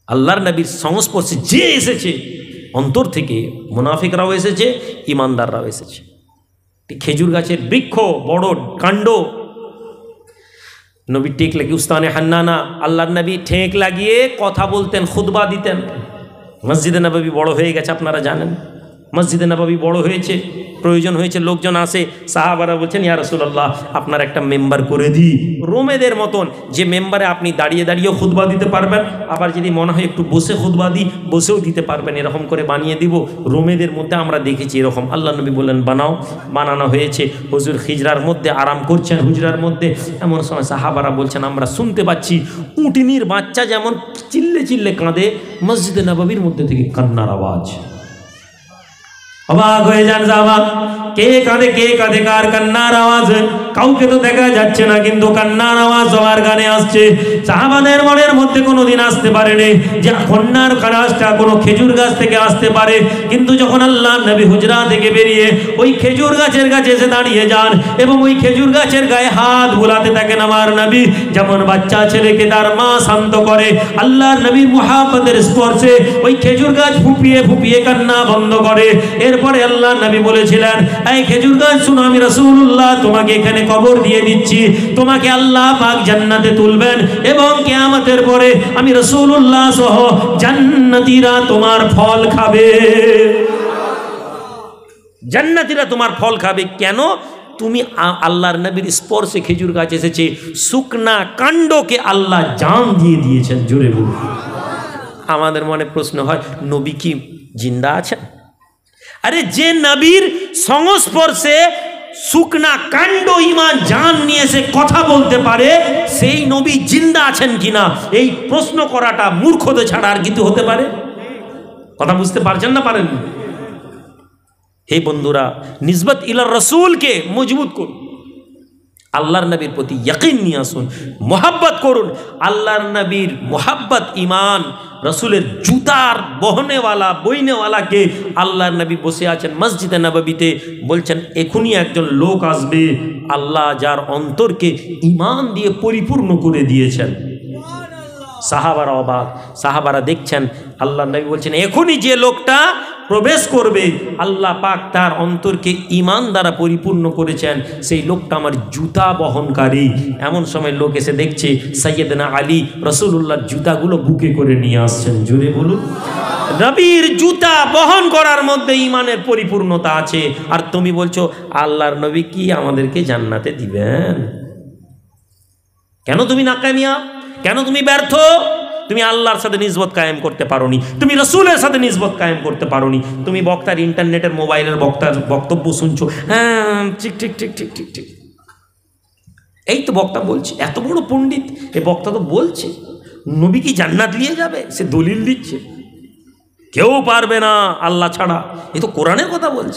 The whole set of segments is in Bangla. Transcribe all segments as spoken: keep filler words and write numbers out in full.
আল্লাহর নবীর সংস্পর্শে যে এসেছে অন্তর থেকে, মুনাফিকরাও এসেছে, ইমানদাররাও এসেছে। খেজুর গাছের বৃক্ষ, বড় কাণ্ড, নবী টেক লাগিয়ে উস্তানে হান্নানা, আল্লাহর নবী ঠেক লাগিয়ে কথা বলতেন, খুতবা দিতেন। মসজিদে নববী বড় হয়ে গেছে, আপনারা জানেন মসজিদে নববী বড় হয়েছে, প্রয়োজন হয়েছে, লোকজন আসে, সাহাবারা বলছেন ইয়া রাসূলুল্লাহ আপনার একটা মেম্বার করে দিই, রোমেদের মতন, যে মেম্বারে আপনি দাঁড়িয়ে দাঁড়িয়েও খুতবা দিতে পারবেন, আবার যদি মনে হয় একটু বসে খুতবা দিই বসেও দিতে পারবেন, এরকম করে বানিয়ে দিব। রোমেদের মধ্যে আমরা দেখেছি এরকম। আল্লাহ নবী বললেন বানাও, বানানো হয়েছে। হুজুর হিজরার মধ্যে আরাম করছেন, হুজরার মধ্যে, এমন সময় সাহাবারা বলছেন আমরা শুনতে পাচ্ছি উটনির বাচ্চা যেমন চিল্লে চিল্লে কাঁদে, মসজিদে নববীর মধ্যে থেকে কান্নার আওয়াজ। অবাক হয়ে যান সাহাবা, কে কাঁদে কে কাঁদে, কার কান্নার আওয়াজ? কাউকে তো দেখা যাচ্ছে না, কিন্তু কান্নার আওয়াজ সবার গানে আসছে। সাহাবাদের মনের মধ্যে কোনোদিন আসতে পারেনি যে কন্যার আওয়াজটা কোনো খেজুর গাছ থেকে আসতে পারে, কিন্তু যখন আল্লাহ নবী হুজরা থেকে বেরিয়ে ওই খেজুর গাছের কাছে এসে দাঁড়িয়ে যান এবং ওই খেজুর গাছের গায়ে হাত বুলাতে থাকেন আমার নবী, যেমন বাচ্চা ছেলেকে তার মা শান্ত করে, আল্লাহর নবীর মুহাব্বতের স্পর্শে ওই খেজুর গাছ ফুপিয়ে ফুপিয়ে কান্না বন্ধ করে। এরপরে আল্লাহ নবী বলেছিলেন এই খেজুর গাছ শুনো, আমি রাসূলুল্লাহ তোমাকে এখানে কবর দিয়ে দিচ্ছি, তোমাকে আল্লাহ পাক জান্নাতে তুলবেন এবং কিয়ামতের পরে আমি রাসূলুল্লাহ সহ জান্নাতীরা তোমার ফল খাবে, জান্নাতীরা তোমার ফল খাবে। কেন? তুমি আল্লাহর নবীর স্পর্শে খেজুর গাছ এসেছে, শুকনা কাণ্ডকে আল্লাহ জান দিয়ে দিয়েছেন। জোরে বলুন। আমাদের মনে প্রশ্ন হয় নবী কি জিন্দা আছেন? আরে যে নবীর সংস্পর্শে শুকনা কাণ্ড ইমান জান নিয়ে এসে কথা বলতে পারে, সেই নবী জিন্দা আছেন কিনা এই প্রশ্ন করাটা মূর্খতা ছাড়া আর কিছু হতে পারে? কথা বুঝতে পারছেন না পারেন? হে বন্ধুরা, নিসবত ইলার রাসূলকে মজবুত করুন, আল্লাহর নবীর প্রতি ইয়াকিন নিয়ে আসুন, মোহাব্বত করুন। আল্লাহর নবীর মোহাব্বত ইমান, রসুলের জুতার বহনেওয়ালা বইনেওয়ালাকে আল্লাহর নবী বসে আছেন মসজিদে নববীতে, বলছেন এখনই একজন লোক আসবে আল্লাহ যার অন্তরকে ইমান দিয়ে পরিপূর্ণ করে দিয়েছেন। সাহাবারা অবাক, সাহাবারা দেখছেন আল্লাহর নবী বলছেন এখনই যে লোকটা প্রবেশ করবে আল্লাহ পাক তার অন্তরকে ইমান দ্বারা পরিপূর্ণ করেছেন, সেই লোকটা আমার জুতা বহনকারী। এমন সময় লোক এসে দেখছে সাইয়েদনা আলী রাসূলুল্লাহর জুতাগুলো বুকে করে নিয়ে আসছেন। জোরে বলুন। নবীর জুতা বহন করার মধ্যে ইমানের পরিপূর্ণতা আছে, আর তুমি বলছো আল্লাহর নবী কি আমাদেরকে জান্নাতে দিবেন? কেন তুমি নাকামিয়া? কেন তুমি ব্যর্থ? তুমি আল্লাহর সাথে নিসবত কায়েম করতে পারোনি, তুমি রাসূলের সাথে নিসবত কায়েম করতে পারোনি। তুমি বক্তার ইন্টারনেটের মোবাইলের বক্তার বক্তব্য শুনছো, হ্যাঁ ঠিক ঠিক ঠিক ঠিক ঠিক ঠিক এই তো বক্তা বলছে, এত বড় পণ্ডিত এ বক্তা তো বলছে নবী কি জান্নাত নিয়ে যাবে, সে দলিল দিচ্ছে, কেউ পারবে না আল্লাহ ছাড়া, এ তো কোরআনের কথা বলছে।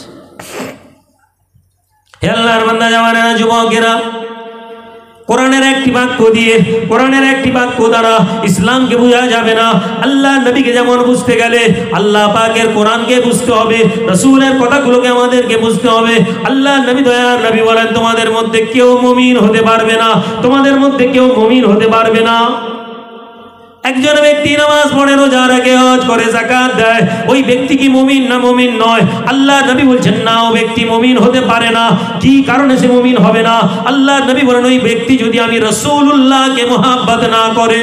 হে আল্লাহর বান্দা জামানেরা, যুবকেরা, কোরআনের একটি বাক্য দিয়ে, কোরআনের একটি বাক্য দ্বারা ইসলামকে বোঝা যাবে না। আল্লাহ নবীকে যেমন বুঝতে গেলে আল্লাহ পাকের কোরআনকে বুঝতে হবে, রাসূলের কথাগুলোকে আমাদেরকে বুঝতে হবে। আল্লাহ নবী দয়ার নবী বলেন তোমাদের মধ্যে কেউ মুমিন হতে পারবে না, তোমাদের মধ্যে কেউ মুমিন হতে পারবে না। একজন ব্যক্তি নামাজ পড়ে, রোজা রাখে, হজ করে, যাকাত দেয়, ওই ব্যক্তি কি মুমিন না মুমিন নয়? আল্লাহ নবী বলছেন না, ও ব্যক্তি মুমিন হতে পারে না। কি কারণে সে মুমিন হবে না? আল্লাহ নবী বলেন ওই ব্যক্তি যদি আমি রাসূলুল্লাহকে মুহাব্বত না করে।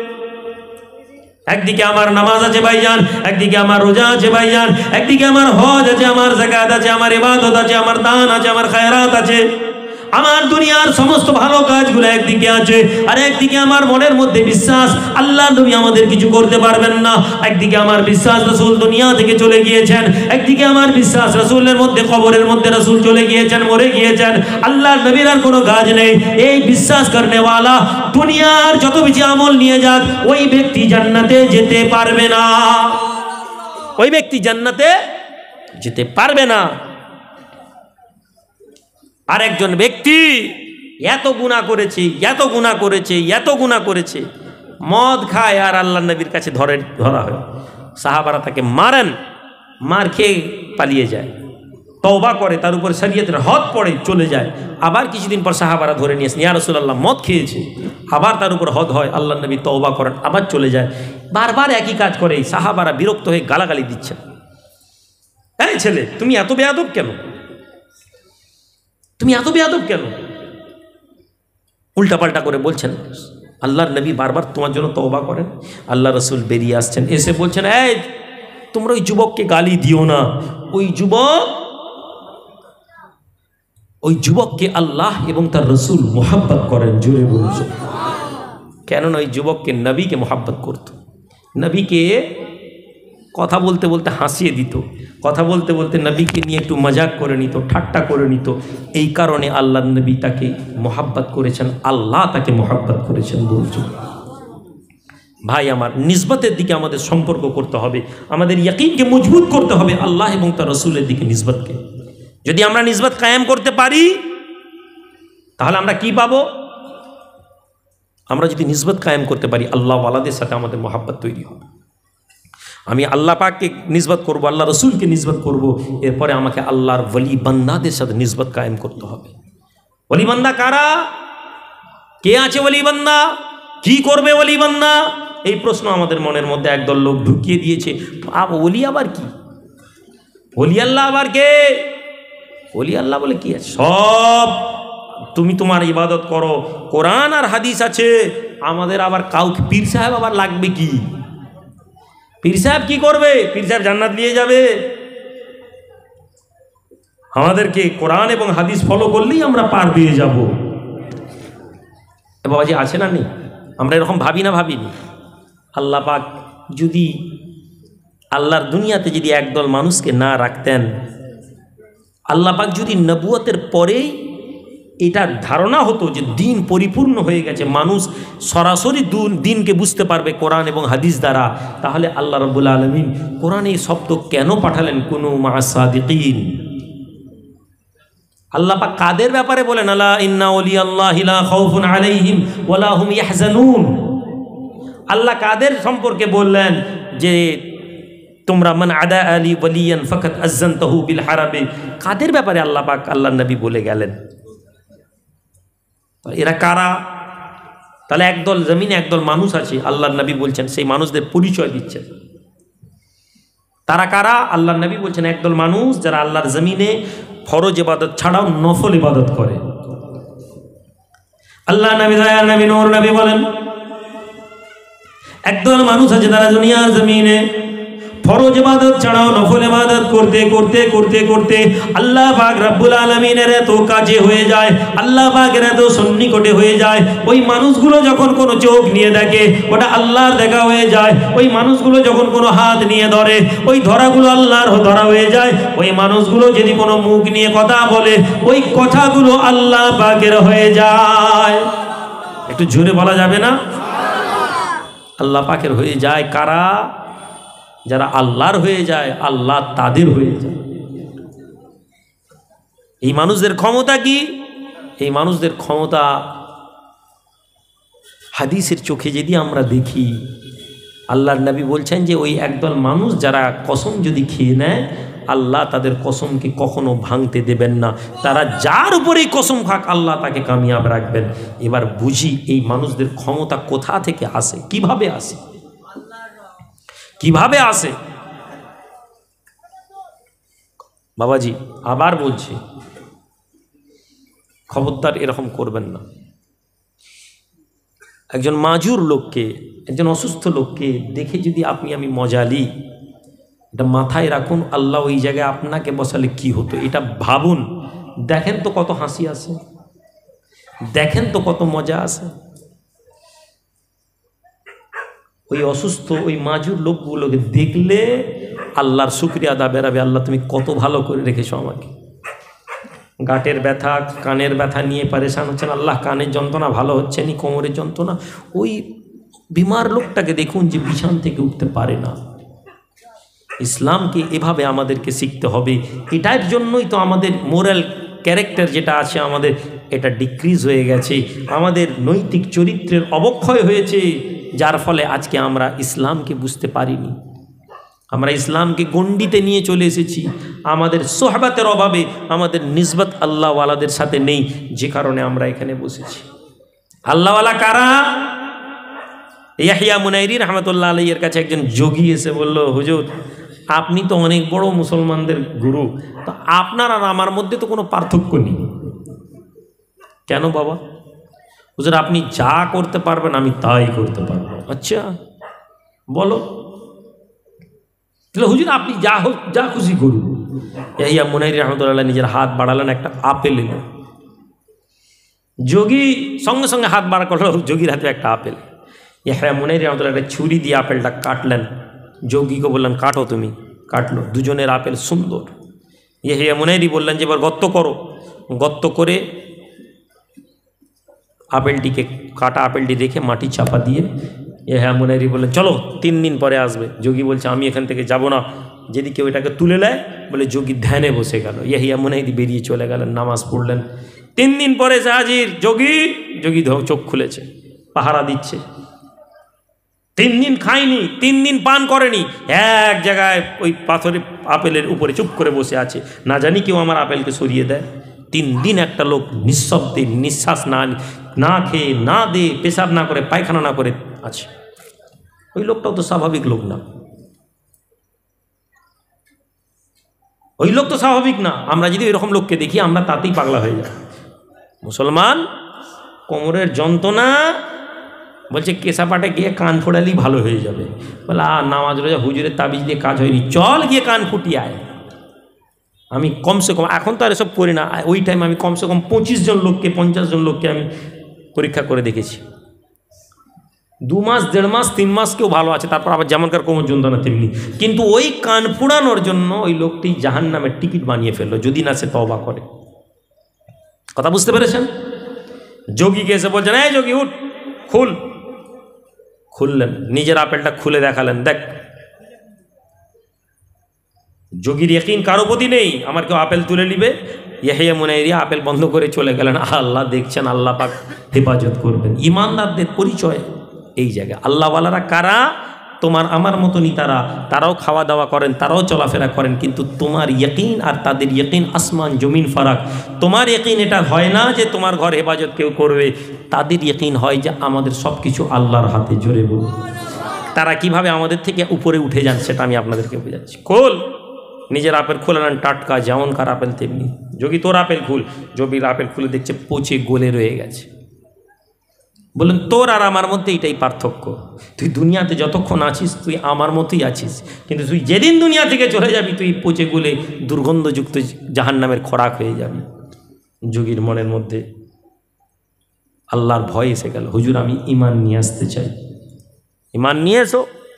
একদিকে আমার নামাজ আছে ভাইজান, একদিকে আমার রোজা আছে ভাইজান, একদিকে আমার হজ আছে, আমার যাকাত আছে, আমার ইবাদত আছে, আমার দান আছে, আমার খায়রাত আছে, আমার দুনিয়ার সমস্ত ভালো কাজগুলো একদিকে আছে, আর একদিকে আমার মনের মধ্যে বিশ্বাস আল্লাহ নবী আমাদের কিছু করতে পারবেন না। একদিকে আমার বিশ্বাস রাসূল দুনিয়া থেকে চলে গিয়েছেন, একদিকে আমার বিশ্বাস রাসূলের মধ্যে কবরের মধ্যে রাসূল চলে গিয়েছেন, মরে গিয়েছেন, আল্লাহর নবীর আর কোনো কাজ নেই। এই বিশ্বাস করনেওয়ালা দুনিয়ার যত বেশি আমল নিয়ে যাক, ওই ব্যক্তি জান্নাতে যেতে পারবে না, ওই ব্যক্তি জান্নাতে যেতে পারবে না। আর একজন ব্যক্তি এত গুনাহ করেছে, এত গুনাহ করেছে, এত গুনাহ করেছে, মদ খায় আর আল্লাহ নবীর কাছে ধরে ধরা হয়, সাহাবারা তাকে মারেন, মার খেয়ে পালিয়ে যায়, তওবা করে, তার উপর শরীয়তের হদ পড়ে চলে যায়। আবার কিছুদিন পর সাহাবারা ধরে নিয়ে আসেন, ইয়া রাসূলুল্লাহ মদ খেয়েছে, আবার তার উপর হদ হয়, আল্লাহ নবী তওবা করেন, আবার চলে যায়। বারবার একই কাজ করে। সাহাবারা বিরক্ত হয়ে গালাগালি দিচ্ছেন, এই ছেলে তুমি এত বেয়াদব কেন, তুমি এত বেয়াদব কেন? উল্টাপাল্টা করে বলছেন। আল্লাহর নবী বারবার তোমার জন্য তওবা করেন। আল্লাহ রসুল বেরিয়ে আসছেন, এসে বলছেন, এই তোমরা ওই যুবককে গালি দিও না, ওই যুবক ওই যুবককে আল্লাহ এবং তার রসুল মোহাব্বত করেন। জোরে বলছো। কেননা ওই যুবককে নবীকে মোহাব্বত করত, নবীকে কথা বলতে বলতে হাসিয়ে দিত, কথা বলতে বলতে নবীকে নিয়ে একটু মজাক করে নিত, ঠাট্টা করে নিত। এই কারণে আল্লাহ নবী তাকে মোহাব্বত করেছেন, আল্লাহ তাকে মোহাব্বত করেছেন। বলছো ভাই আমার, নিসবতের দিকে আমাদের সম্পর্ক করতে হবে, আমাদের ইয়াকিনকে মজবুত করতে হবে আল্লাহ এবং তার রসুলের দিকে নিসবতকে। যদি আমরা নিসবত কায়েম করতে পারি তাহলে আমরা কি পাবো? আমরা যদি নিসবত কায়েম করতে পারি আল্লাহ ওয়ালাদের সাথে আমাদের মোহাব্বত তৈরি হবে। আমি আল্লাহ পাককে নিসবত করব, আল্লাহ রসুলকে নিসবত করব, এরপরে আমাকে আল্লাহর ওলি বান্দাদের সাথে নিসবত কায়েম করতে হবে। ওলি বান্দা কারা? কে আছে ওলি বান্দা? কি করবে ওলি বান্দা? এই প্রশ্ন আমাদের মনের মধ্যে একদল লোক ঢুকিয়ে দিয়েছে। ওলি আবার কি? ওলি আল্লাহ আবার কে? ওলি আল্লাহ বলে কি আছে? সব তুমি তোমার ইবাদত করো, কোরআন আর হাদিস আছে। আমাদের আবার কাউকে পীর সাহেব আবার লাগবে কি? পীর সাহেব কি করবে? পীর সাহেব জান্নাত নিয়ে যাবে? আমাদেরকে কোরআন এবং হাদিস ফলো করলেই আমরা পার পেয়ে যাব। বাবাজি আছে না নেই? আমরা এরকম ভাবি না? ভাবিনি। আল্লাহ পাক যদি আল্লাহর দুনিয়াতে যদি একদল মানুষকে না রাখতেন, আল্লাহ পাক যদি নবুয়তের পরেই এটার ধারণা হতো যে দিন পরিপূর্ণ হয়ে গেছে, মানুষ সরাসরি দিনকে বুঝতে পারবে কোরআন এবং হাদিস দ্বারা, তাহলে আল্লাহ রাব্বুল আলামিন কোরআনে এই শব্দ কেন পাঠালেন? কুনু মা'আস সাদিকিন। আল্লাহ পাক কাদের ব্যাপারে বলেন? আলা ইন্না আউলিয়াল্লাহি লা খাউফুন আলাইহিম ওয়া লা হুম ইয়াহজানুন। আল্লাহ কাদের সম্পর্কে বললেন যে তোমরা মান আদা আলী ওয়ালিয়ান ফাকাত আযানতাহু বিল হারাবে? কাদের ব্যাপারে আল্লাহ পাক আল্লাহর নবী বলে গেলেন? এরা কারা? তাহলে একদল জমিনে একদল মানুষ আছে, আল্লাহর নবী বলছেন সেই মানুষদের পরিচয় দিচ্ছেন। তারা কারা? আল্লাহর নবী বলছেন একদল মানুষ যারা আল্লাহর জমিনে ফরজ ইবাদত ছাড়াও নফল ইবাদত করে। আল্লাহ নবী দয়ার নবী নূর নবী বলেন একদল মানুষ আছে যারা দুনিয়ার জমিনে ফরজ ইবাদত ছাড়াও নফল ইবাদত করতে করতে করতে করতে আল্লাহ পাক রব্বুল আলামিনের এত কাছে হয়ে যায়, আল্লাহ পাকের এত সন্নিকটে হয়ে যায়, ওই মানুষগুলো যখন কোনো চোখ নিয়ে দেখে ওটা আল্লাহর দেখা হয়ে যায়। ওই মানুষগুলো যখন কোনো হাত নিয়ে ধরে ওই ধরাগুলো আল্লাহর ধরা হয়ে যায়। ওই মানুষগুলো যদি কোনো মুখ নিয়ে কথা বলে ওই কথাগুলো আল্লাহ পাকের হয়ে যায়। একটু জোরে বলা যাবে না? আল্লাহ পাকের হয়ে যায়। কারা? যারা আল্লাহর হয়ে যায় আল্লাহ তাদের হয়ে যায়। এই মানুষদের ক্ষমতা কি? এই মানুষদের ক্ষমতা হাদিসের চোখে যদি আমরা দেখি, আল্লাহর নবী বলছেন যে ওই একদল মানুষ যারা কসম যদি খেয়ে নেয় আল্লাহ তাদের কসমকে কখনো ভাঙতে দেবেন না। তারা যার উপরেই কসম খাক আল্লাহ তাকে কামিয়াব রাখবেন। এবার বুঝি এই মানুষদের ক্ষমতা কোথা থেকে আসে, কিভাবে আসে, কিভাবে আসে? বাবাজি আবার বলছি, খবরদার এরকম করবেন না। একজন মাজুর লোককে, একজন অসুস্থ লোককে দেখে যদি আপনি আমি মজালি, এটা মাথায় রাখুন। আল্লাহ ওই জায়গায় আপনাকে বসালে কি হতো এটা ভাবুন। দেখেন তো কত হাসি আসে, দেখেন তো কত মজা আসে। ওই অসুস্থ ওই মাজুর লোকগুলোকে দেখলে আল্লাহর শুকরিয়া আদা বেরাবে, আল্লাহ তুমি কত ভালো করে রেখেছো আমাকে। গাঁটের ব্যথা কানের ব্যথা নিয়ে পরেশান হচ্ছেন, আল্লাহ কানের যন্ত্রণা ভালো হচ্ছে নি, কোমরের যন্ত্রণা। ওই বিমার লোকটাকে দেখুন যে বিছান থেকে উঠতে পারে না। ইসলামকে এভাবে আমাদেরকে শিখতে হবে। এটার জন্যই তো আমাদের মোরাল ক্যারেক্টার যেটা আছে আমাদের এটা ডিক্রিজ হয়ে গেছে, আমাদের নৈতিক চরিত্রের অবক্ষয় হয়েছে, যার ফলে আজকে আমরা ইসলামকে বুঝতে পারিনি। আমরা ইসলামকে গণ্ডিতে নিয়ে চলে এসেছি। আমাদের সোহবতের অভাবে আমাদের নিসবত আল্লাহওয়ালাদের সাথে নেই, যে কারণে আমরা এখানে বসেছি। আল্লাহওয়ালা কারা? ইয়াহিয়া মুনাইরি রহমতুল্লাহ আলাইহির কাছে একজন যোগী এসে বলল, হুজুর আপনি তো অনেক বড় মুসলমানদের গুরু, তো আপনার আর আমার মধ্যে তো কোনো পার্থক্য নেই। কেন বাবা? হুজুর আপনি যা করতে পারবেন আমি তাই করতে পারবো। আচ্ছা বলো। তাহলে হুজুর আপনি যা হোক যা খুশি করুন। ইয়াহিয়া মুনাইরি রহমতুল্লাহ নিজের হাত বাড়ালেন, একটা আপেল এলো। যোগী সঙ্গে সঙ্গে হাত বাড়া করলো, যোগীর হাতে একটা আপেল। ইয়াহিয়া মুনাইরি রহমতুল্লাহ একটা ছুরি দিয়ে আপেলটা কাটলেন, যোগীকে বললেন কাটো তুমি। কাটলো, দুজনের আপেল সুন্দর। ইয়াহিয়া মুনাইরি বললেন যে এবার গর্ত করো। গর্ত করে আপেলটিকে, কাটা আপেলটি রেখে মাটি চাপা দিয়ে ইয়াহিয়া মুনাইরি বললেন চলো তিন দিন পরে আসবে। যোগী বলছে আমি এখান থেকে যাব না, যদি কেউ এটাকে তুলে নেয়। বলে যোগী ধ্যানে বসে গেল। ইয়াহিয়া মুনাইরি বেরিয়ে চলে গেলেন, নামাজ পড়লেন। তিন দিন পরে এসে হাজির যোগী। যোগী চোখ খুলেছে, পাহারা দিচ্ছে। তিন দিন খায়নি, তিন দিন পান করেনি, এক জায়গায় ওই পাথরের আপেলের উপরে চুপ করে বসে আছে, না জানি কেউ আমার আপেলকে সরিয়ে দেয়। তিন দিন একটা লোক নিঃশব্দে, নিঃশ্বাস না না খেয়ে, না দে, পেশাব না করে, পায়খানা না করে আছে। ওই লোকটাও তো স্বাভাবিক লোক না, ওই লোক তো স্বাভাবিক না। আমরা যদি এরকম লোককে দেখি আমরা তাতেই পাগলা হয়ে যাই। মুসলমান কোমরের যন্ত্রণা, বলছে কেশাপাটে গিয়ে কান ফোড়ালেই ভালো হয়ে যাবে। বলে আর নামাজ রোজা হুজুরের তাবিজ দিয়ে কাজ হয়নি, চল গিয়ে কান ফুটিয়ে আয়। আমি কমসে কম, এখন তো আর এসব করি না, ওই টাইম আমি কমসে কম পঁচিশ জন লোককে, পঞ্চাশ জন লোককে আমি পরীক্ষা করে দেখেছি। দু মাস, দেড় মাস, তিন মাস কেউ ভালো আছে, তারপর আবার যেমনকার কোমর যন্ত্রণা তেমনি। কিন্তু ওই কান ফুড়ানোর জন্য ওই লোকটি জাহান্নামের টিকিট বানিয়ে ফেললো, যদি না সে তওবা করে। কথা বুঝতে পেরেছেন? যোগীকে এসে বলছেন এই যোগী উঠ, খুল। খুললেন, নিজের আপেলটা খুলে দেখালেন, দেখ। যোগীর ইয়াকিন কারো প্রতি নেই আমার কেউ আপেল তুলে নিবে। ইয়াহিয়া মুনাইরি আপেল বন্ধ করে চলে গেলেন। আল্লাহ দেখছেন, আল্লাহ পাক হেফাজত করবেন। ইমানদারদের পরিচয় এই জায়গায়। আল্লাহওয়ালারা কারা? তোমার আমার মতনই তারা, তারাও খাওয়া দাওয়া করেন, তারাও চলাফেরা করেন, কিন্তু তোমার ইয়াকিন আর তাদের ইয়াকিন আসমান জমিন ফারাক। তোমার ইয়াকিন এটা হয় না যে তোমার ঘর হেফাজত কেউ করবে, তাদের ইয়াকিন হয় যে আমাদের সব কিছু আল্লাহর হাতে। জোরে বলুন। তারা কিভাবে আমাদের থেকে উপরে উঠে যান সেটা আমি আপনাদেরকে বোঝাচ্ছি। খোল, নিজের আপেল খুলে নেন, টাটকা যেমনকার আপেল তেমনি। যোগী তোর আপেল খুল। যোগীর আপেল খুলে দেখছে পচে গলে রয়ে গেছে। বললেন তোর আর আমার মধ্যে এটাই পার্থক্য, তুই দুনিয়াতে যতক্ষণ আছিস তুই আমার মতোই আছিস, কিন্তু তুই যেদিন দুনিয়া থেকে চলে যাবি তুই পচে গলে দুর্গন্ধযুক্ত জাহান্নামের খোরাক হয়ে যাবি। যোগীর মনের মধ্যে আল্লাহর ভয় এসে গেল। হুজুর আমি ঈমান নিয়ে আসতে চাই। ঈমান নিয়ে এসো।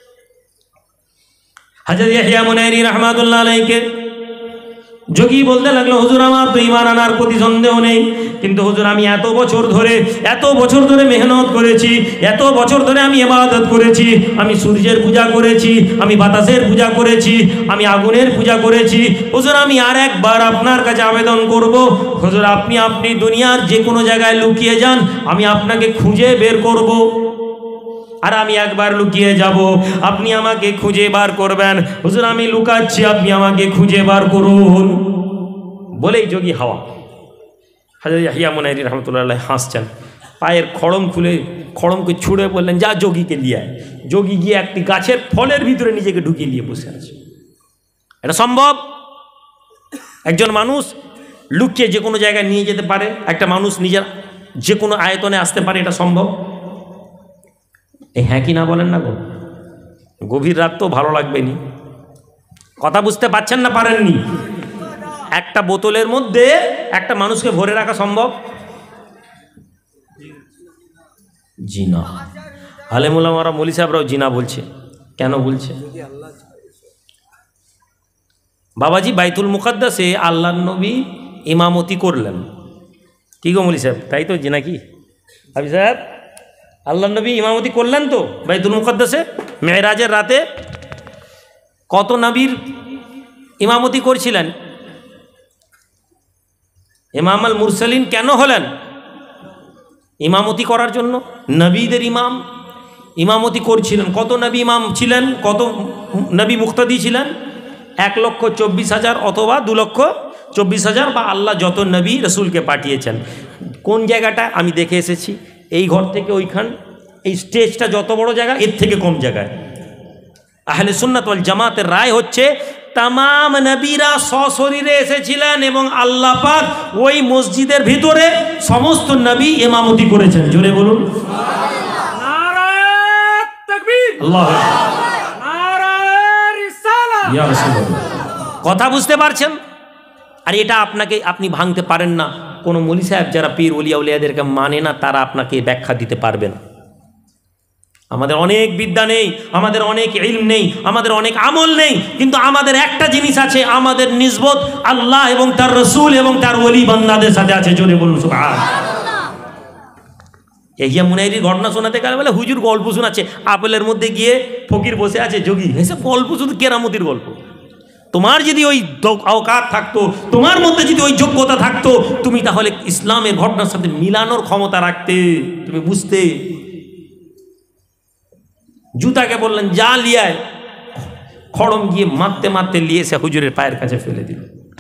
হযরত ইয়াহিয়া মুনাইরি রাহমাতুল্লাহ আলাইহি যোগী বলতে লাগলো হুজুর আমার তো ঈমান আনার প্রতি সন্দেহ নেই, কিন্তু হুজুর আমি এত বছর ধরে এত বছর ধরে মেহনত করেছি, এত বছর ধরে আমি ইবাদত করেছি, আমি সূর্যের পূজা করেছি, আমি বাতাসের পূজা করেছি, আমি আগুনের পূজা করেছি। হুজুর আমি আর একবার আপনার কাছে আবেদন করব, হুজুর আপনি আপনি দুনিয়ার যে কোনো জায়গায় লুকিয়ে যান, আমি আপনাকে খুঁজে বের করব। আর আমি একবার লুকিয়ে যাব, আপনি আমাকে খুঁজে বার করবেন। হুজুর আমি লুকাচ্ছি, আপনি আমাকে খুঁজে বার করুন। বলেই যোগী হাওয়া। হযরত ইয়াহিয়া মুনাইরি রাহমাতুল্লাহ হাসছেন, পায়ের খড়ম খুলে খড়মকে ছুঁড়ে বললেন যা যোগীকে নিয়ে আয়। যোগী গিয়ে একটি গাছের ফলের ভিতরে নিজেকে ঢুকিয়ে নিয়ে বসে আছে। এটা সম্ভব? একজন মানুষ লুকিয়ে যে কোনো জায়গায় নিয়ে যেতে পারে, একটা মানুষ নিজের যে কোনো আয়তনে আসতে পারে, এটা সম্ভব? এই হ্যাঁ কি না বলেন না গো? গভীর রাত তো ভালো লাগবে নি। কথা বুঝতে পারছেন না পারেননি? একটা বোতলের মধ্যে একটা মানুষকে ভরে রাখা সম্ভব? জি না। আলেম ওলামারা মৌলী সাহেবরাও জিনা বলছে। কেন বলছে? বাবাজি বাইতুল মুকাদ্দাসে আল্লাহর নবী ইমামতি করলেন। কি গো মৌলী সাহেব, তাই তো জিনা কি হাবিব সাহেব? আল্লাহ নবী ইমামতি করলেন তো বাইতুল মুকাদ্দাসে মেরাজের রাতে। কত নবীর ইমামতি করছিলেন? ইমাম আল মুরসালিন কেন হলেন? ইমামতি করার জন্য। নবীদের ইমাম ইমামতি করছিলেন। কত নবী ইমাম ছিলেন? কত নবী মুক্তাদি ছিলেন? এক লক্ষ চব্বিশ হাজার অথবা দু লক্ষ চব্বিশ হাজার বা আল্লাহ যত নবী রসুলকে পাঠিয়েছেন। কোন জায়গাটা আমি দেখে এসেছি, এই ঘর থেকে ওইখান, এই স্টেজটা যত বড় জায়গা এর থেকে কম জায়গায়। আহলে সুন্নাত ওয়াল জামাতের রায় হচ্ছে তামাম নবীরা সশরীরে এসেছিলেন এবং আল্লাহ পাক ওই মসজিদের ভিতরে সমস্ত নবী ইমামতি করেছেন। জোরে বলুন নারায়ে তাকবীর, আল্লাহু আকবার, নারায়ে রিসালাত, ইয়া রাসূলুল্লাহ। কথা বুঝতে পারছেন? আর এটা আপনাকে আপনি ভাঙতে পারেন না। কোনো মৌলী সাহেব যারা পীর ওলিয়া উলিয়াদেরকে মানে না তারা আপনাকে ব্যাখ্যা দিতে পারবে না। আমাদের অনেক বিদ্যা নেই, আমাদের অনেক ইলম নেই, আমাদের অনেক আমল নেই, কিন্তু আমাদের একটা জিনিস আছে, আমাদের নিসবত আল্লাহ এবং তার রসুল এবং তার ওলি বান্দাদের সাথে আছে। জোরে বলুন সুবহানাল্লাহ। ইহিয়া মুনাইরির ঘটনা শোনাতে গেলে বলে হুজুর গল্প শোনাচ্ছে, আপেলের মধ্যে গিয়ে ফকির বসে আছে যোগী, এসব গল্প শুধু কেরামতির গল্প। তোমার যদি ওই আওকাত থাকতো, তোমার মধ্যে যদি ওই যোগ্যতা থাকতো, তুমি তাহলে ইসলামের ঘটনার সাথে মিলানোর ক্ষমতা রাখতে, তুমি বুঝতে। জুতাকে বললেন যা লিয়ায়, খড়ম গিয়ে মারতে মারতে লিয়ে এসে হুজুরের পায়ের কাছে ফেলে দিল।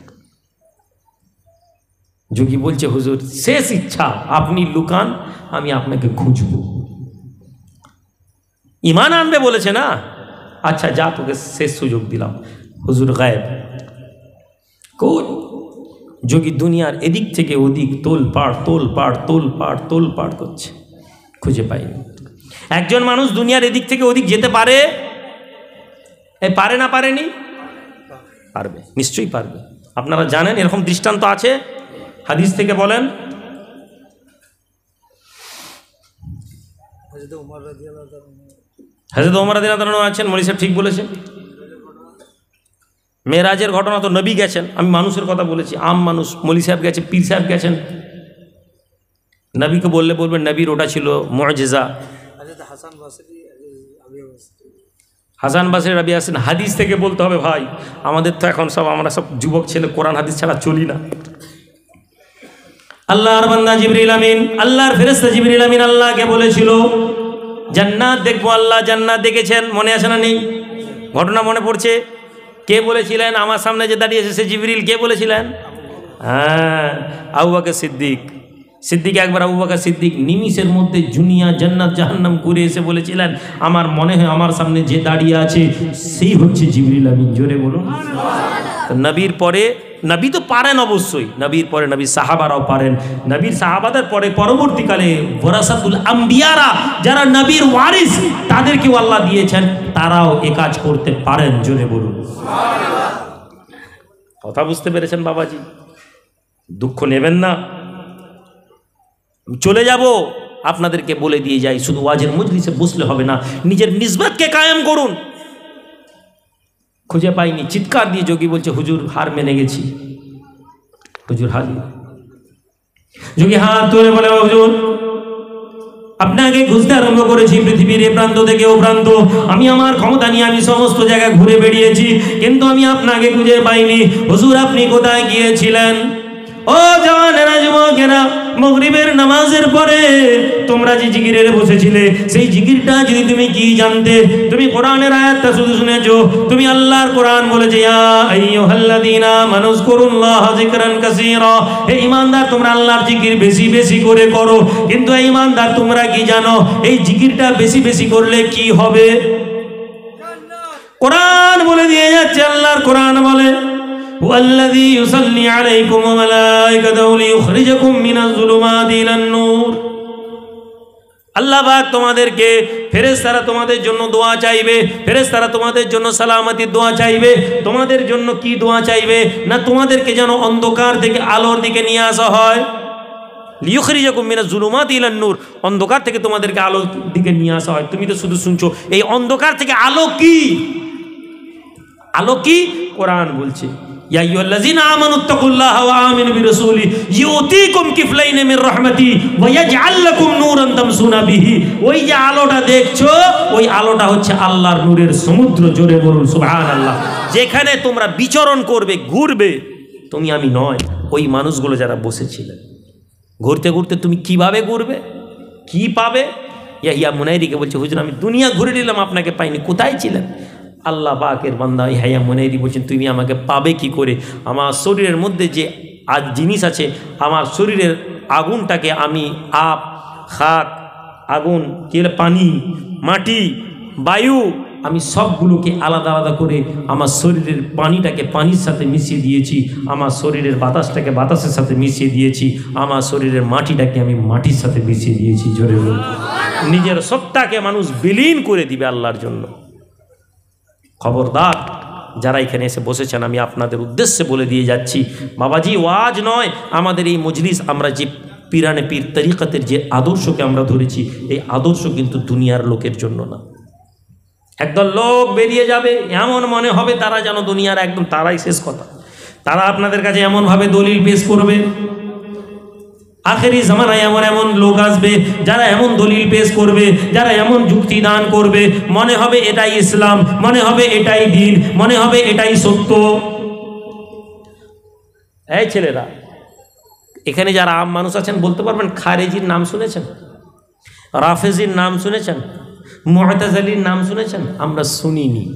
যোগী বলছে হুজুর শেষ ইচ্ছা, আপনি লুকান, আমি আপনাকে খুঁজব। ইমান আনবে বলেছে না, আচ্ছা যা তোকে শেষ সুযোগ দিলাম। হুজুর গায়েব, কোন যোগী দুনিয়ার এদিক থেকে ওদিক তোল পাড় তোল পাড় তোল পাড় তোল পাড় করছে, খুঁজে পাইনি। একজন মানুষ দুনিয়ার এদিক থেকে ওদিক যেতে পারে? এ পারে না পারেনি? পারবে, নিশ্চয়ই পারবে। আপনারা জানেন এরকম দৃষ্টান্ত আছে, হাদিস থেকে বলেন। হযরত ওমর রাদিয়াল্লাহু আনহু আছেন, মৌলী সাহেব ঠিক বলেছেন। মেরাজের ঘটনা তো নবী গেছেন, আমি মানুষের কথা বলেছি, আম মানুষ। মৌলী সাহেব গেছে, পীর সাহেব গেছেন, নবীকে বললে বলবেন নবীর ওটা ছিল মুআজিজা। হাসান বাসরি রাবি আসেন, হাদিস থেকে বলতে হবে ভাই। আমাদের তো এখন সব আমরা সব যুবক ছেলে কোরআন হাদিস ছাড়া চলি না। আল্লাহর বান্দা জিবরিল আমিন, আল্লাহর ফেরেশতা জিবরিল আমিন আল্লাহকে বলেছিল জান্নাত দেখবো। আল্লাহ জান্নাত দেখেছেন, মনে আছে না নেই? ঘটনা মনে পড়ছে? কে বলেছিলেন? আমার সামনে যে দাঁড়িয়ে এসেছে জিবরিল, কে বলেছিলেন? হ্যাঁ, আবু বকর সিদ্দিক। সিদ্দিক একবার আবু বকর সিদ্দিক নিমিষের মধ্যে দুনিয়া জান্নাত জাহান্নাম ঘুরে এসে বলেছিলেন আমার মনে হয় আমার সামনে যে দাঁড়িয়ে আছে সেই হচ্ছে জিবরিল আমিন। জোরে বলুন সুবহানাল্লাহ। নবীর পরে নবী তো পারেন অবশ্যই, নবীর পরে নবীর সাহাবারাও পারেন, নবীর সাহাবাদের পরে পরবর্তীকালে ওয়ারাসাতুল আম্বিয়ারা যারা নবীর ওয়ারিস তাদেরকেও আল্লাহ দিয়েছেন, তারাও এ কাজ করতে পারেন। জোরে বলুন সুবহানাল্লাহ। কথা বুঝতে পেরেছেন বাবাজি? দুঃখ নেবেন না, চলে যাব। আপনাদেরকে বলে দিয়ে যাই, শুধু ওয়াজের মজলিসে বসলে হবে না, নিজের নিসবতকে কায়েম করুন। খুঁজে পাইনি, চিৎকার দিয়ে যোগী বলছে হুজুর হার মেনে গেছি। হুজুর হাজির। যোগী হাত তুলে বলে হুজুর আপনাকে খুঁজতে আরম্ভ করেছি পৃথিবীর এ প্রান্ত থেকে ও প্রান্ত, আমি আমার ক্ষমতা নিয়ে আমি সমস্ত জায়গায় ঘুরে বেরিয়েছি, কিন্তু আমি আপনাকে খুঁজে পাইনি। হুজুর আপনি কোথায় গিয়েছিলেন? ও জওয়ানেরা, যুবকেরা, মাগরিবের নামাজের পরে তোমরা যে জিকিরে বসেছিলে সেই জিকিরটা যদি তুমি কি জানতে, তুমি কোরআনের আয়াতটা শুধু শুনেছো। তুমি আল্লাহর কোরআন বলেছে ইয়া আইয়ুহাল্লাযীনা আমানুযকুরুল্লাহা যিকরান কাসীরা, হে ঈমানদার তোমরা আল্লাহর জিকির বেশি বেশি করে করো। কিন্তু হে ঈমানদার তোমরা কি জানো এই জিকিরটা বেশি বেশি করলে কি হবে? কোরআন বলে দিয়ে যাচ্ছে, আল্লাহর কোরআন বলে ওয়াল্লাযী ইউসাল্লি আলাইকুম ওয়া মালাইকাতুহু লিইখরিজাকুম মিনাজ যুলুমাতি ইলান নূর। আল্লাহ পাক তোমাদেরকে, ফেরেশতারা তোমাদের জন্য দোয়া চাইবে, ফেরেশতারা তোমাদের জন্য সালামতির দোয়া চাইবে। তোমাদের জন্য কি দোয়া চাইবে? না তোমাদেরকে যেন অন্ধকার থেকে আলোর দিকে নিয়ে আসা হয়। লিইখরিজাকুম মিনাজ যুলুমাতি ইলান নূর, অন্ধকার থেকে তোমাদেরকে আলোর দিকে নিয়ে আসা হয়। তুমি তো শুধু শুনছো, এই অন্ধকার থেকে আলো কি? আলো কি? কোরআন বলছে ইয়া আইয়ুহাল্লাযীনা আমানুত্তাকুল্লাহা ওয়া আমিনু বিরাসূলিহি ইউতিকুম কিফলাইন মির রাহমাতি ওয়া ইয়াজআল লাকুম নূরান তামশুনা বিহি। ওই যে আলোটা দেখছো, ওই আলোটা হচ্ছে আল্লাহর নূরের সমুদ্র। জোরে বলুন সুবহানাল্লাহ। যেখানে তোমরা বিচরণ করবে, ঘুরবে, তুমি আমি নয়, ওই মানুষগুলো যারা বসেছিলেন। ঘুরতে ঘুরতে তুমি কিভাবে ঘুরবে, কি পাবে? ইয়াহিয়া মুনাইরিকে বলছে হুজুর আমি দুনিয়া ঘুরে নিলাম, আপনাকে পাইনি, কোথায় ছিলেন? আল্লাহ পাকের বান্দা ইহাইয়া মুনাইরি বলছেন তুমি আমাকে পাবে কি করে? আমার শরীরের মধ্যে যে আজ জিনিস আছে, আমার শরীরের আগুনটাকে আমি আপ, খাক, আগুন, কি পানি, মাটি, বায়ু, আমি সবগুলোকে আলাদা আলাদা করে আমার শরীরের পানিটাকে পানির সাথে মিশিয়ে দিয়েছি, আমার শরীরের বাতাসটাকে বাতাসের সাথে মিশিয়ে দিয়েছি, আমার শরীরের মাটিটাকে আমি মাটির সাথে মিশিয়ে দিয়েছি। জোরে বলুন। নিজের সত্তাকে মানুষ বিলীন করে দিবে আল্লাহর জন্য। খবরদার যারা এখানে এসে বসেছেন, আমি আপনাদের উদ্দেশ্যে বলে দিয়ে যাচ্ছি, বাবাজি ওয়াজ নয়, আমাদের এই মজলিস, আমরা যে পীরানে পীর তরিকতের যে আদর্শকে আমরা ধরেছি, এই আদর্শ কিন্তু দুনিয়ার লোকের জন্য না। একদল লোক বেরিয়ে যাবে, এমন মনে হবে তারা যেন দুনিয়ার একদম তারাই শেষ কথা। তারা আপনাদের কাছে এমনভাবে দলিল পেশ করবে, আখেরি জামানায় এমন এমন লোক আসবে যারা এমন দলিল পেশ করবে, যারা এমন যুক্তি দান করবে, মনে হবে এটাই ইসলাম, মনে হবে এটাই দিন, মনে হবে এটাই সত্য। এই ছেলেরা, এখানে যারা আম মানুষ আছেন বলতে পারবেন খারেজির নাম শুনেছেন? রাফেজির নাম শুনেছেন? মুতাজিলির নাম শুনেছেন? আমরা শুনিনি।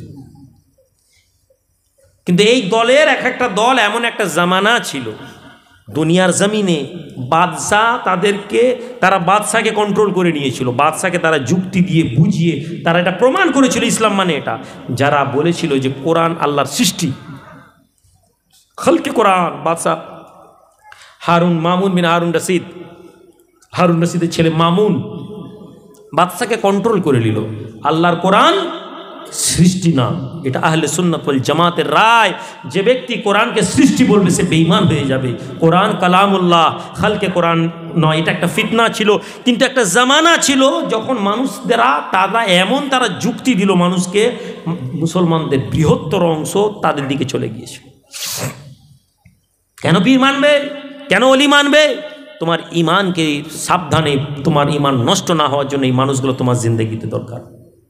কিন্তু এই দলের এক একটা দল এমন একটা জামানা ছিল, দুনিয়ার জমিনে বাদশাহ তাদেরকে, তারা বাদশাকে কন্ট্রোল করে নিয়েছিল, বাদশাকে তারা যুক্তি দিয়ে বুঝিয়ে তারা এটা প্রমাণ করেছিল ইসলাম মানে এটা। যারা বলেছিল যে কোরআন আল্লাহর সৃষ্টি, খালকে কোরআন, বাদশাহ হারুন, মামুন বিন হারুন রশিদ, হারুন রশিদের ছেলে মামুন বাদশাকে কন্ট্রোল করে নিল। আল্লাহর কোরআন সৃষ্টি না, এটা আহলে সুন্নাত ওয়াল জামাতের রায়। যে ব্যক্তি কোরআনকে সৃষ্টি বলবে সে বেঈমান হয়ে যাবে। কোরআন কালামুল্লাহ, খালকে কোরআন নয়। এটা একটা ফিতনা ছিল, কিন্তু একটা জামানা ছিল যখন মানুষদেরা তারা এমন তারা যুক্তি দিল মানুষকে, মুসলমানদের বৃহত্তর অংশ তাদের দিকে চলে গিয়েছে। কেন পীর মানবে, কেন ওলি মানবে? তোমার ইমানকে সাবধানে, তোমার ইমান নষ্ট না হওয়ার জন্য এই মানুষগুলো তোমার জিন্দেগিতে দরকার।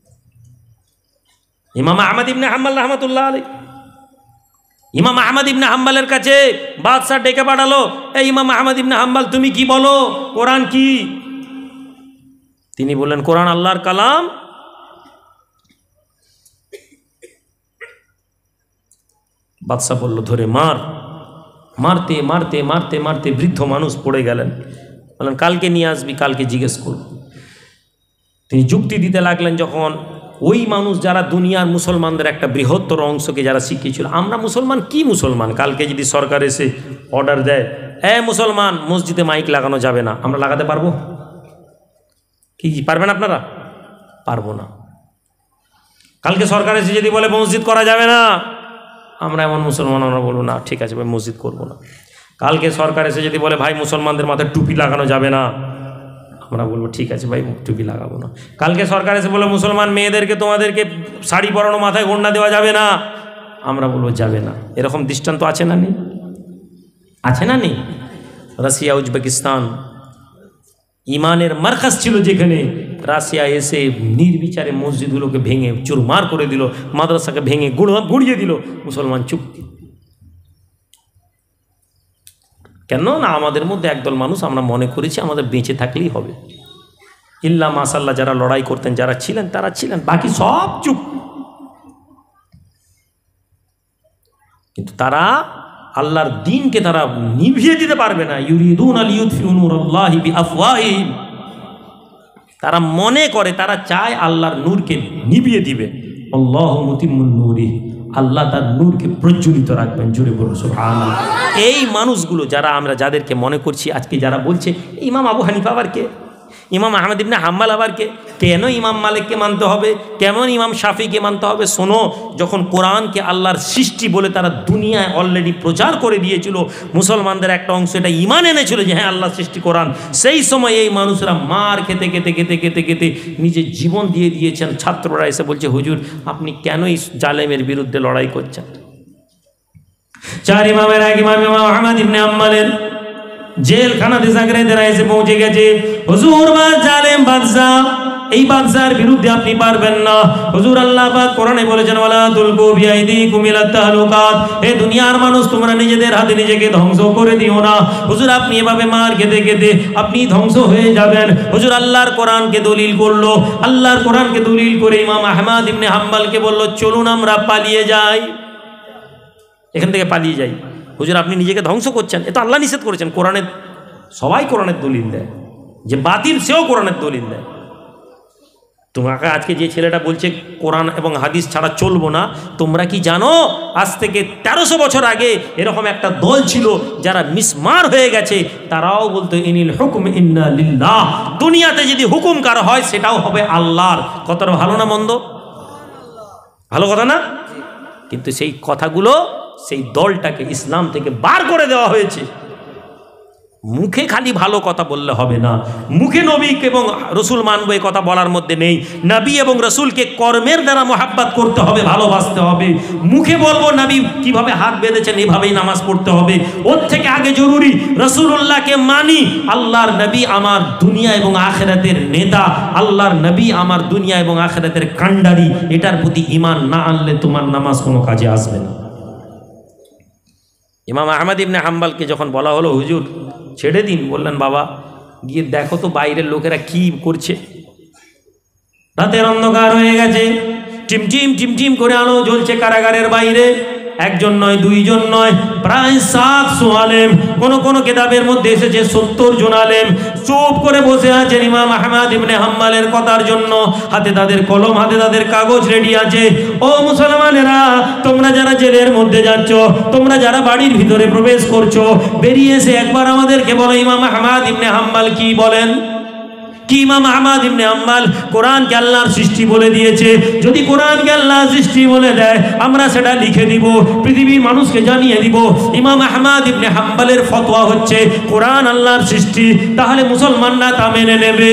ইমাম আহমদ ইবনে হাম্বল রাহমাতুল্লাহ আলাইহি, ইমাম আহমদ ইবনে হাম্বলের কাছে বাদশাহ ডেকে পাঠালো, এই ইমাম আহমদ ইবনে হাম্বল তুমি কি বলো, কোরআন কি? তিনি বললেন কোরআন আল্লাহর কালাম। বাদশাহ বলল ধরে মার। মারতে মারতে মারতে মারতে বৃদ্ধ মানুষ পড়ে গেলেন। বললেন কালকে নিয়ে আসবি, কালকে জিজ্ঞেস করব। তিনি যুক্তি দিতে লাগলেন। যখন ওই মানুষ যারা দুনিয়ার মুসলমানদের একটা বৃহত্তর অংশকে যারা শিখিয়েছিল, আমরা মুসলমান কি মুসলমান, কালকে যদি সরকার এসে অর্ডার দেয়, এ মুসলমান মসজিদে মাইক লাগানো যাবে না, আমরা লাগাতে পারবো কি? পারবেন আপনারা? পারবো না। কালকে সরকার এসে যদি বলে মসজিদ করা যাবে না, আমরা এমন মুসলমান আমরা বলবো না ঠিক আছে ভাই মসজিদ করবো না। কালকে সরকার এসে যদি বলে ভাই মুসলমানদের মাথায় টুপি লাগানো যাবে না, আমরা বলবো ঠিক আছে ভাই টুপি লাগাবো না। কালকে সরকার এসে বলে মুসলমান মেয়েদেরকে তোমাদেরকে শাড়ি পরানো, মাথায় ওড়না দেওয়া যাবে না, আমরা বলবো যাবে না। এরকম দৃষ্টান্ত আছে না নেই? আছে না নেই? রাশিয়া, উজবেকিস্তান ইমানের মারকাজ ছিল, যেখানে রাশিয়া এসে নির্বিচারে মসজিদগুলোকে ভেঙে চুরমার করে দিল, মাদ্রাসাকে ভেঙে গুড় গুড়িয়ে দিল, মুসলমান চুপ। কেন না আমাদের মধ্যে একদল মানুষ আমরা মনে করেছি আমাদের বেঁচে থাকলেই হবে। ইল্লা মাশাল্লাহ যারা লড়াই করতেন, যারা ছিলেন তারা ছিলেন, বাকি সব চুপ। কিন্তু তারা আল্লাহর দ্বীনকে তারা নিভিয়ে দিতে পারবে না। ইউরিদুনা লিইউতফিউ নূরাল্লাহি বিআফওয়াহিহিম, তারা মনে করে, তারা চায় আল্লাহর নূরকে নিভিয়ে দিবে। আল্লাহু মুতিম্মুন নূরিহি, আল্লাহ তার নূরকে প্রজ্বলিত রাখবেন। জোরে বলুন সুবহানাল্লাহ। এই মানুষগুলো যারা আমরা যাদেরকে মনে করছি আজকে, যারা বলছে ইমাম আবু হানিফা আবার কে, ইমাম আহমদ ইবনে হাম্বল আবার কে, কেন ইমাম মালিককে মানতে হবে, কেমন ইমাম শাফিকে মানতে হবে? শোনো, যখন কোরআনকে আল্লাহর সৃষ্টি বলে তারা দুনিয়ায় অলরেডি প্রচার করে দিয়েছিল, মুসলমানদের একটা অংশ এটা ইমান এনেছিল যে হ্যাঁ আল্লাহর সৃষ্টি কোরআন, সেই সময় এই মানুষরা মার খেতে খেতে খেতে খেতে খেতে নিজের জীবন দিয়ে দিয়েছেন। ছাত্ররা এসে বলছে হুজুর আপনি কেন এই জালেমের বিরুদ্ধে লড়াই করছেন? চার ইমামের এক ইমাম ইমাম আহমদ ইবনে হাম্বলের জেলখানাতে জাগরেদেরা এসে পৌঁছে গেছে। হুজুর বা জালেম বাদশা, এই বাদশার বিরুদ্ধে আপনি পারবেন না। হুজুর আল্লাহ পাক কোরআনে বলেছেন ওয়ালা তুলকু বিআইদিকুম ইলা তাহলুকাত, এই দুনিয়ার মানুষ তোমরা নিজেদের হাতে নিজেকে ধ্বংস করে দিও না। হুজুর আপনি এভাবে মার খেতে খেতে আপনি ধ্বংস হয়ে যাবেন। হুজুর আল্লাহর কোরআনকে দলিল করলো, আল্লাহর কোরআনকে দলিল করে ইমাম আহমদ ইবনে হাম্বলকে বলল চলুন আমরা পালিয়ে যাই, এখান থেকে পালিয়ে যাই। হুজুর আপনি নিজেকে ধ্বংস করছেন, এটা আল্লাহ নিষেধ করেছেন। কোরআনের সবাই কোরআনের দলিল দেয়, যে বাতিল সেও কোরআনের দলিল দেয়। তোমাকে আজকে যে ছেলেটা বলছে কোরআন এবং হাদিস ছাড়া চলবো না, তোমরা কি জানো আজ থেকে তেরোশো বছর আগে এরকম একটা দল ছিল যারা মিসমার হয়ে গেছে, তারাও বলতো ইনিল হুকুম ইন্না লিল্লাহ, দুনিয়াতে যদি হুকুম কারো হয় সেটাও হবে আল্লাহর। কথাটা ভালো না মন্দ? ভালো কথা না? কিন্তু সেই কথাগুলো, সেই দলটাকে ইসলাম থেকে বার করে দেওয়া হয়েছে। মুখে খালি ভালো কথা বললে হবে না, মুখে নবী এবং রসুল মানবো এই কথা বলার মধ্যে নেই। নবী এবং রসুলকে কর্মের দ্বারা মোহাব্বত করতে হবে, ভালোবাসতে হবে। মুখে বলবো নবী কিভাবে হাত বেঁধেছেন এভাবেই নামাজ পড়তে হবে, ওর থেকে আগে জরুরি রসুলুল্লাহকে মানি। আল্লাহর নবী আমার দুনিয়া এবং আখিরাতের নেতা, আল্লাহর নবী আমার দুনিয়া এবং আখিরাতের কান্ডারি। এটার প্রতি ঈমান না আনলে তোমার নামাজ কোনো কাজে আসবে না। ইমাম আহমদ ইবনে হাম্বলকে যখন বলা হলো হুজুর ছেড়ে দিন, বললেন বাবা গিয়ে দেখো তো বাইরের লোকেরা কি করছে। রাতের অন্ধকার হয়ে গেছে, টিমটিম টিমটিম করে আলো জ্বলছে কারাগারের বাইরে। একজন নয়, দুইজন নয়, প্রায় সাতশো আলেম, কোন কোন কিতাবের মধ্যে এসেছে সত্তর জন আলেম চুপ করে বসে আছেন ইমাম আহমদ ইবনে হাম্বলের কথার জন্য। হাতে তাদের কলম, হাতে তাদের কাগজ রেডি আছে। ও মুসলমানেরা, তোমরা যারা জেলের মধ্যে যাচ্ছ, তোমরা যারা বাড়ির ভিতরে প্রবেশ করছো, বেরিয়ে এসে একবার আমাদেরকে বলো ইমাম আহমদ ইবনে হাম্বল কি বলেন। কি ইমাম আহমদ ইবনে হাম্বল কোরআনকে আল্লাহর সৃষ্টি বলে দিয়েছে। যদি কোরআনকে আল্লাহর সৃষ্টি বলে দেয় আমরা সেটা লিখে দিব, পৃথিবীর মানুষকে জানিয়ে দিব ইমাম আহমদ ইবনে হাম্বলের ফতোয়া হচ্ছে কোরআন আল্লাহর সৃষ্টি, তাহলে মুসলমানরা তা মেনে নেবে।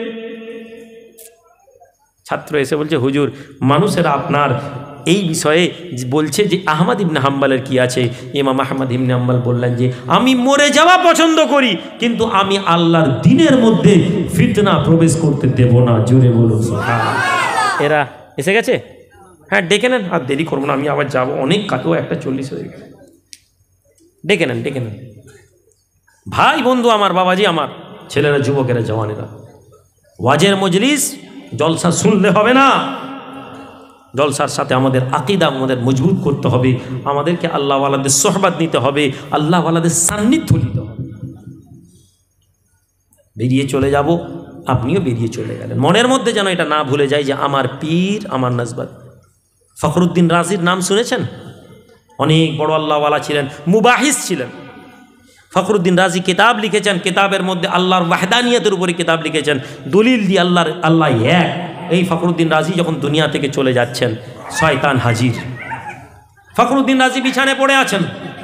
ছাত্র এসে বলছে হুজুর মানুষেরা আপনার এই বিষয়ে বলছে যে আহমদ ইবনে হাম্বলের কি আছে। ইমাম আহমদ ইবনে হাম্বল বললেন যে আমি মরে যাওয়া পছন্দ করি, কিন্তু আমি আল্লাহর দ্বীনের মধ্যে ফিতনা প্রবেশ করতে দেব না। জোরে বলুন সুবহানাল্লাহ। এরা এসে গেছে, হ্যাঁ ডেকে নেন, আর দেরি করবো না, আমি আবার যাবো, অনেক কাকেও একটা চল্লিশ হয়ে গেছে। ডেকে নেন, ডেকে নেন। ভাই বন্ধু আমার, বাবাজি আমার, ছেলেরা, যুবকেরা, জওয়ানেরা, ওয়াজের মজলিস জলসা শুনলে হবে না, জলসার সাথে আমাদের আকীদা আমাদের মজবুত করতে হবে, আমাদেরকে আল্লাহওয়ালাদের সোহবত নিতে হবে, আল্লাহওয়ালাদের সান্নিধ্য নিতে হবে। বেরিয়ে চলে যাব, আপনিও বেরিয়ে চলে গেলেন, মনের মধ্যে যেন এটা না ভুলে যায় যে আমার পীর আমার নজবত। ফখরুদ্দিন রাজির নাম শুনেছেন? অনেক বড় আল্লাহওয়ালা ছিলেন, মুবাহিস ছিলেন। ফখরুদ্দিন রাজি কিতাব লিখেছেন, কিতাবের মধ্যে আল্লাহর ওয়াহদানিয়তের উপরে কিতাব লিখেছেন, দলিল দিয়ে আল্লাহর আল্লাহ এক। এই ফখরুদ্দিন রাজি যখন দুনিয়া থেকে চলে যাচ্ছেন, শয়তান হাজির। ফখরুদ্দিন রাজি বিছানায় পড়ে আছেন,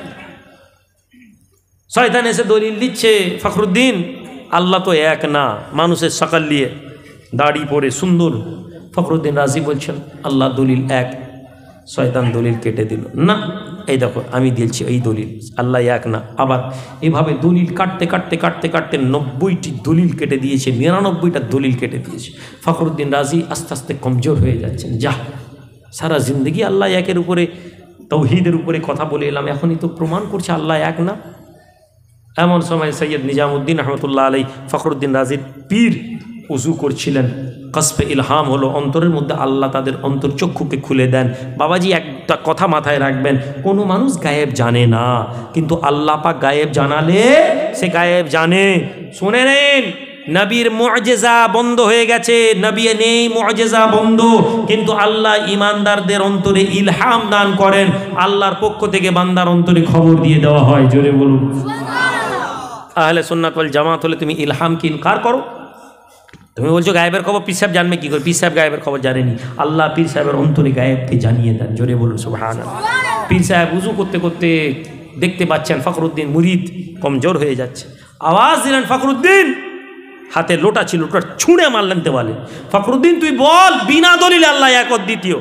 শয়তান এসে দলিল দিচ্ছে ফখরুদ্দিন আল্লাহ তো এক না, মানুষের সকাল নিয়ে দাড়ি পরে সুন্দর। ফখরুদ্দিন রাজি বলছেন আল্লাহ দলিল এক। শয়তান দলিল কেটে দিল, না এই দেখো আমি দিয়েছি এই দলিল আল্লাহ এক না। আবার এভাবে দলিল কাটতে কাটতে কাটতে কাটতে নব্বইটি দলিল কেটে দিয়েছে, নিরানব্বইটা দলিল কেটে দিয়েছে। ফখরুদ্দিন রাজি আস্তে আস্তে কমজোর হয়ে যাচ্ছেন। যা সারা জিন্দগি আল্লাহ একের উপরে তৌহিদের উপরে কথা বলে এলাম, এখনই তো প্রমাণ করছে আল্লাহ এক না। এমন সময় সৈয়দ নিজামুদ্দিন রহমতুল্লাহ আলাই ফখরুদ্দিন রাজির পীর উজু করছিলেন, কসবে ইলহাম হলো, অন্তরের মধ্যে আল্লাহ তাদের অন্তর্চক্ষুকে খুলে দেন। বাবাজি একটা কথা মাথায় রাখবেন, কোনো মানুষ গায়েব জানে না, কিন্তু আল্লাহ পাক গায়েব জানালে সে গায়েব জানে। শুনে নেন, নবীর মুআজিজা বন্ধ হয়ে গেছে, নবী নেই, মুআজিজা বন্ধ, কিন্তু আল্লাহ ইমানদারদের অন্তরে ইলহাম দান করেন, আল্লাহর পক্ষ থেকে বান্দার অন্তরে খবর দিয়ে দেওয়া হয়। জোরে বলুন সুবহানাল্লাহ। আহলে সুন্নাত ওয়াল জামাত হলে তুমি ইলহামকে ইনকার করো। তুমি বলছো গায়েবের খবর পীর সাহেব জানবে কি করে? পীর সাহেব গায়েবের খবর জানেনি, আল্লাহ পীর সাহেবের অন্তরে গায়েবকে জানিয়ে দেন। জোরে বলুন সুবহানাল্লাহ। পীর সাহেব উজু করতে করতে দেখতে পাচ্ছেন ফখরুদ্দিন মুরিদ কমজোর হয়ে যাচ্ছে, আওয়াজ দিলেন ফখরুদ্দিন, হাতে লোটা ছিল, লোটা ছুঁড়ে মারলেন দেওয়ালে। ফখরুদ্দিন তুই বল বিনা দলিলে আল্লাহ এক দ্বিতীয়।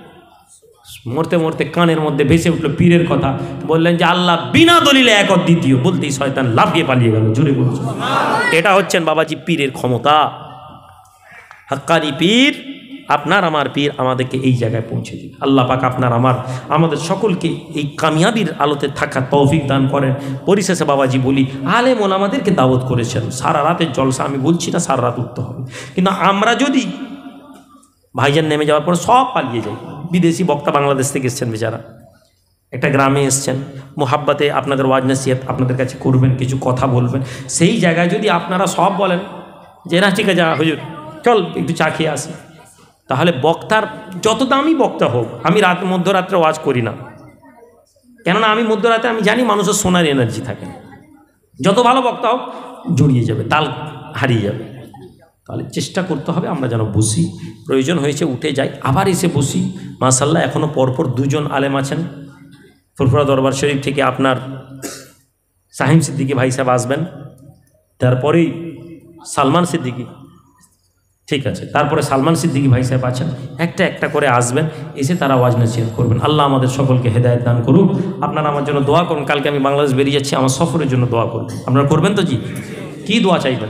মরতে মরতে কানের মধ্যে ভেসে উঠলো পীরের কথা, বললেন যে আল্লাহ বিনা দলিলে এক দ্বিতীয়। বলতেই শয়তান লাফিয়ে পালিয়ে গেল। জোরে বলুন সুবহানাল্লাহ। এটা হচ্ছেন বাবাজি পীরের ক্ষমতা। হাক্কানি পীর, আপনার আমার পীর আমাদেরকে এই জায়গায় পৌঁছে দিন। আল্লাহ পাক আপনার আমার আমাদের সকলকে এই কামিয়াবির আলোতে থাকার তৌফিক দান করেন। পরিশেষে বাবাজি বলি, আলেম ওলামাদেরকে দাওয়াত করেছেন, সারা রাতের জলসা, আমি বলছি না সারা রাত উঠতে হবে, কিন্তু আমরা যদি ভাইজান নেমে যাওয়ার পর সব পালিয়ে যাই, বিদেশি বক্তা বাংলাদেশ থেকে এসছেন বেচারা, একটা গ্রামে এসছেন, মোহাব্বতে আপনাদের ওয়াজ নসিহত আপনাদের কাছে করবেন, কিছু কথা বলবেন, সেই জায়গায় যদি আপনারা সব বলেন যে না ঠিক আছে হুজুর চল একটু চা খেয়ে আসি, তাহলে বক্তার যত দামি বক্তা হোক, আমি রাত মধ্যরাত্রে ওয়াজ করি না, কেননা আমি মধ্যরাতে আমি জানি মানুষের শোনার এনার্জি থাকে না। যত ভালো বক্তা হোক জড়িয়ে যাবে, তাল হারিয়ে যাবে। তাহলে চেষ্টা করতে হবে আমরা যেন বসি, প্রয়োজন হয়েছে উঠে যাই, আবার এসে বসি। মাশাআল্লাহ এখনও পরপর দুজন আলেম আছেন। ফুরফুরা দরবার শরীফ থেকে আপনার সাহিম সিদ্দিকী ভাই সাহেব আসবেন, তারপরেই সালমান সিদ্দিকী, ঠিক আছে, তারপরে সালমান সিদ্দিকী ভাই সাহেব আছেন, একটা একটা করে আসবেন, এসে তারা ওয়াজ নসিহত করবেন। আল্লাহ আমাদের সকলকে হেদায়েত দান করুক। আপনারা আমার জন্য দোয়া করুন, কালকে আমি বাংলাদেশ বেরিয়ে যাচ্ছি, আমার সফরের জন্য দোয়া করবেন। আপনারা করবেন তো? জি, কি দোয়া চাইবেন?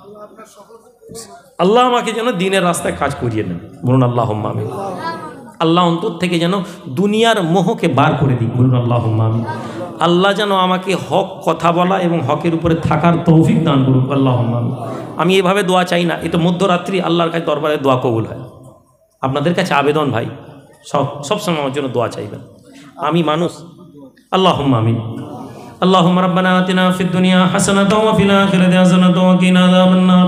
আল্লাহ আমাকে যেন দিনের রাস্তায় কাজ করিয়ে নেন, বলুন আল্লাহুম্মা আমিন। আল্লাহ অন্তর থেকে যেন দুনিয়ার মোহকে বার করে দিন, বলুন আল্লাহুম্মা আমিন। আল্লাহ যেন আমাকে হক কথা বলা এবং হকের উপরে থাকার তৌফিক দান করুক, আল্লাহুম্মা আমিন। আমি এভাবে দোয়া চাই না, এটা মধ্যরাত্রি আল্লাহর কাছে দরবারে দোয়া কবুল হয়। আপনাদের কাছে আবেদন ভাই, সব সবসময় আমার জন্য দোয়া চাইবেন। আমি মানুষ, আল্লাহুম্মা আমিন। আল্লাহুম্মা রাব্বানা আতিনা ফিদ দুনিয়া হাসানাতাও ওয়া ফিল আখিরাতি হাসানাতাও ওয়া কিনা আযাবান নার।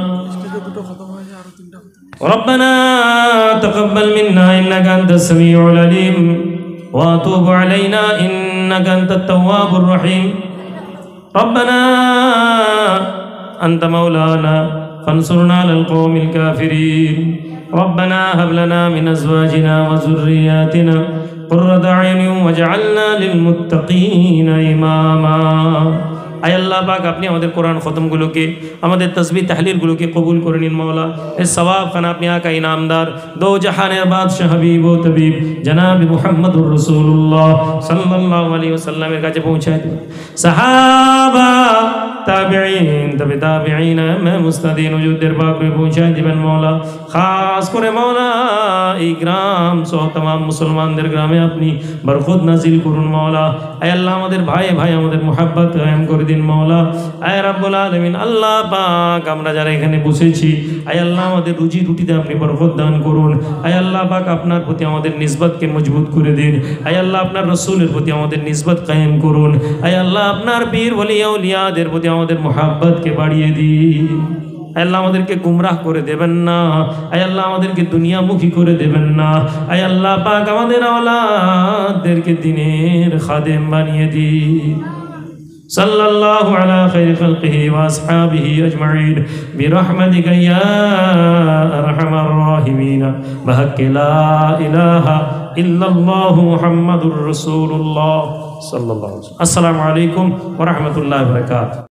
ربنا تقبل منا إنك أنت السميع العليم وتوب علينا إنك أنت التواب الرحيم. ربنا أنت مولانا فانصرنا على القوم الكافرين. ربنا هب لنا من أزواجنا وذرياتنا قرة أعين واجعلنا للمتقين إماما. আয় আল্লাহ পাক, আপনি আমাদের কোরআন খতমগুলোকে, আমাদের তাসবিহ তাহলিলগুলোকে কবুল করে নিন মওলা। এর সওয়াব খান আপনি আকা ইনামদার দো জাহানের বাদশাহ হাবিব ও তবিব জনাব মুহাম্মদুর রাসূলুল্লাহ সাল্লাল্লাহু আলাইহি ওয়াসাল্লামের কাছে পৌঁছায় দিন। সাহাবা তাবিঈন তবে তাবিঈন মুস্তাদিন ওজুদের পাকে পৌঁছায় দিবেন মওলা। খাস করে মওলা এই গ্রাম সহ तमाम মুসলমানদের গ্রামে আপনি বরকত নাজিল করুন মওলা। আয় আল্লাহ আমাদের ভাই ভাই আমাদের মুহাব্বত কায়েম করে দিন মওলা। আয় রাব্বুল আলামিন, আল্লাহ পাক আমরা যারা এখানে বসেছি, আয় আল্লাহ আমাদের রুজি রুটিতে আপনি বরকত দান করুন। আয় আল্লাহ পাক আপনার প্রতি আমাদের নিসবতকে মজবুত করে দিন। আয় আল্লাহ আপনার রাসূলের প্রতি আমাদের নিসবত কায়েম করুন। আয় আল্লাহ আপনার পীর ওলি আউলিয়াদের প্রতি আমাদের মুহাব্বতকে বাড়িয়ে দিন। আয় আল্লাহ আমাদেরকে গুমরাহ করে দেবেন না, আয় আল্লাহ আমাদেরকে দুনিয়ামুখী করে দেবেন না। আয় আল্লাহ পাক আমাদের আওলাদদেরকে দ্বীনের খাদেম বানিয়ে দিন। সাল্লাল্লাহু আলা খায়রি খালকিহি ওয়া আসহাবিহি আজমাইন বিরহমাতিকা ইয়া আরহামার রাহিমিন বিহাক্কি লা ইলাহা ইল্লাল্লাহু মুহাম্মাদুর রাসূলুল্লাহ সাল্লাল্লাহু আলাইহি ওয়াসাল্লাম। আসসালামু আলাইকুম ওয়া রাহমাতুল্লাহি ওয়া বারাকাতুহু।